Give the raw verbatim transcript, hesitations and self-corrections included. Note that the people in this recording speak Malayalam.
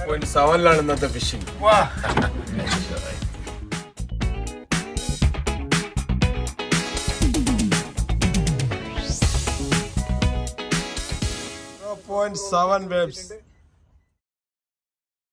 പോയിന്റ് സെവനിലാണ് ഇന്നത്തെ fishing. zero point seven waves.